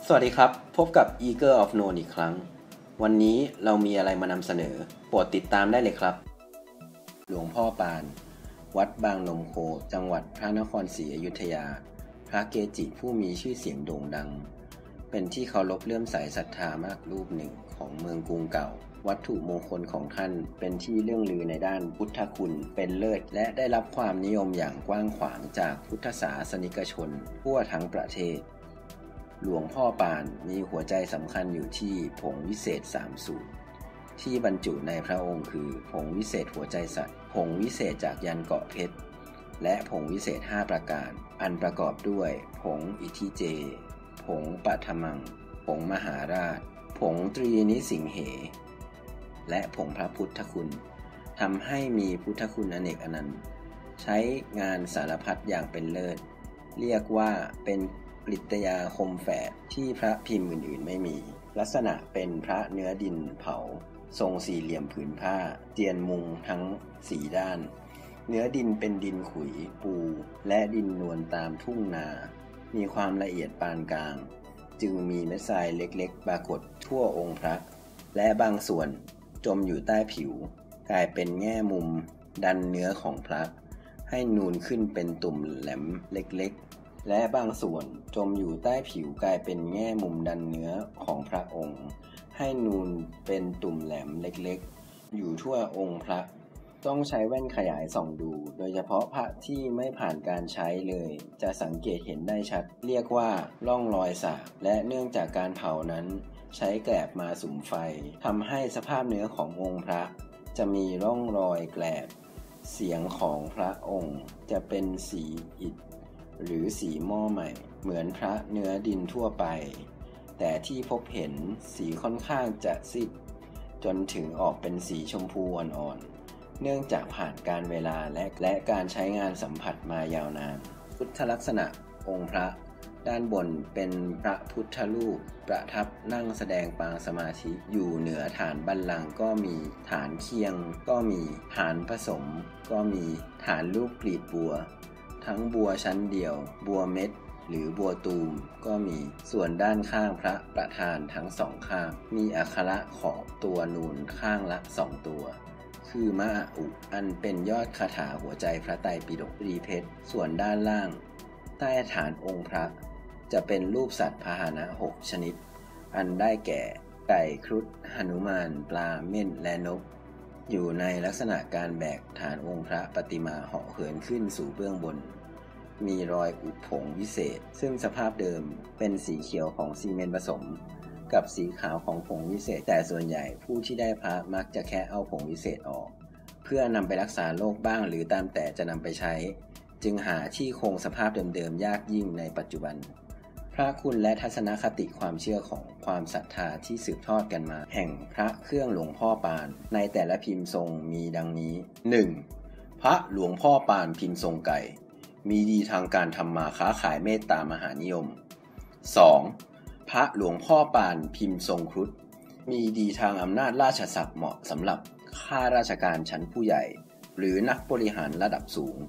สวัสดีครับพบกับ Eager of Known อีกครั้งวันนี้เรามีอะไรมานำเสนอโปรดติดตามได้เลยครับหลวงพ่อปานวัดบางนมโคจังหวัดพระนครศรีอยุธยาพระเกจิผู้มีชื่อเสียงโด่งดังเป็นที่เคารพเลื่อมใสศรัทธามากรูปหนึ่งของเมืองกรุงเก่าวัตถุมงคลของท่านเป็นที่เรื่องลือในด้านพุทธคุณเป็นเลิศและได้รับความนิยมอย่างกว้างขวางจากพุทธศาสนิกชนทั่วทั้งประเทศหลวงพ่อปานมีหัวใจสำคัญอยู่ที่ผงวิเศษ3สูตรที่บรรจุในพระองค์คือผงวิเศษหัวใจสัตว์ผงวิเศษจากยันเกาะเพชรและผงวิเศษ5ประการอันประกอบด้วยผงอิทิเจผงปัทมังผงมหาราชผงตรีนิสิงเหและผงพระพุทธคุณทำให้มีพุทธคุณอเนกอนันต์ใช้งานสารพัดอย่างเป็นเลิศเรียกว่าเป็นปริตยาคมแฝดที่พระพิมพ์อื่นๆไม่มีลักษณะเป็นพระเนื้อดินเผาทรงสี่เหลี่ยมผืนผ้าเตียนมุงทั้ง4ด้านเนื้อดินเป็นดินขุยปูและดินนวลตามทุ่งนามีความละเอียดปานกลางจึงมีเม็ดทรายเล็กๆปรากฏทั่วองค์พระและบางส่วนจมอยู่ใต้ผิวกลายเป็นแง่มุมดันเนื้อของพระให้นูนขึ้นเป็นตุ่มแหลมเล็กๆและบางส่วนจมอยู่ใต้ผิวกลายเป็นแง่มุมดันเนื้อของพระองค์ให้นูนเป็นตุ่มแหลมเล็กๆอยู่ทั่วองค์พระต้องใช้แว่นขยายส่องดูโดยเฉพาะพระที่ไม่ผ่านการใช้เลยจะสังเกตเห็นได้ชัดเรียกว่าร่องรอยสาบและเนื่องจากการเผานั้นใช้แกลบมาสุมไฟทำให้สภาพเนื้อขององค์พระจะมีร่องรอยแกลบเสียงของพระองค์จะเป็นสีอิฐหรือสีหม้อใหม่เหมือนพระเนื้อดินทั่วไปแต่ที่พบเห็นสีค่อนข้างจะซีดจนถึงออกเป็นสีชมพูอ่อนๆเนื่องจากผ่านการเวลาและการใช้งานสัมผัสมายาวนานพุทธลักษณะองค์พระด้านบนเป็นพระพุทธรูปประทับนั่งแสดงปางสมาธิอยู่เหนือฐานบัลลังก์ก็มีฐานเคียงก็มีฐานผสมก็มีฐานรูปกลีบบัวทั้งบัวชั้นเดียวบัวเม็ดหรือบัวตูมก็มีส่วนด้านข้างพระประธานทั้งสองข้างมีอักขระขอบตัวนูนข้างละ2ตัวคือมะอุอันเป็นยอดคาถาหัวใจพระไตรปิฎกรีเพชรส่วนด้านล่างใต้ฐานองค์พระจะเป็นรูปสัตว์พาหนะ6ชนิดอันได้แก่ไก่ครุฑหนุมานปลาเม่นและนกอยู่ในลักษณะการแบกฐานองค์พระปฏิมาเหาะเหินขึ้นสู่เบื้องบนมีรอยอุผงวิเศษซึ่งสภาพเดิมเป็นสีเขียวของซีเมนต์ผสมกับสีขาวของผงวิเศษแต่ส่วนใหญ่ผู้ที่ได้พระมักจะแค่เอาผงวิเศษออกเพื่อนำไปรักษาโรคบ้างหรือตามแต่จะนำไปใช้จึงหาที่คงสภาพเดิมๆยากยิ่งในปัจจุบันพระคุณและทัศนคติความเชื่อของความศรัทธาที่สืบทอดกันมาแห่งพระเครื่องหลวงพ่อปานในแต่ละพิมพ์ทรงมีดังนี้ 1. พระหลวงพ่อปานพิมพ์ทรงไก่มีดีทางการทำมาค้าขายเมตตามหานิยม 2. พระหลวงพ่อปานพิมพ์ทรงครุฑมีดีทางอำนาจราชศักดิ์เหมาะสำหรับข้าราชการชั้นผู้ใหญ่หรือนักบริหารระดับสูง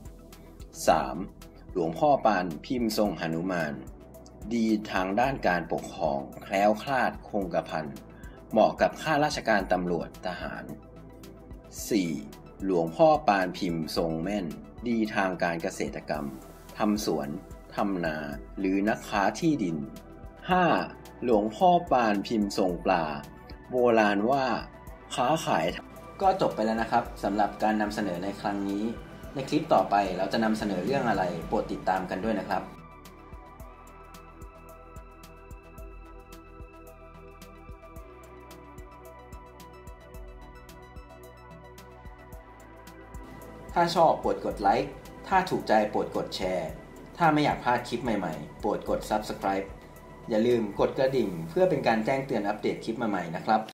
3. หลวงพ่อปานพิมพ์ทรงหนุมานดีทางด้านการปกครองแคล้วคลาดคงกระพันเหมาะกับข้าราชการตำรวจทหาร 4. หลวงพ่อปานพิมพ์ทรงแม่นดีทางการเกษตรกรรมทำสวนทำนาหรือนักค้าที่ดิน 5. หลวงพ่อปานพิมพ์ทรงปลาโบราณว่าค้าขายก็จบไปแล้วนะครับสำหรับการนำเสนอในครั้งนี้ในคลิปต่อไปเราจะนำเสนอเรื่องอะไรโปรดติดตามกันด้วยนะครับถ้าชอบโปรดกดไลค์ถ้าถูกใจโปรดกดแชร์ถ้าไม่อยากพลาดคลิปใหม่ๆโปรดกด Subscribe อย่าลืมกดกระดิ่งเพื่อเป็นการแจ้งเตือนอัปเดตคลิปใหม่ๆนะครับ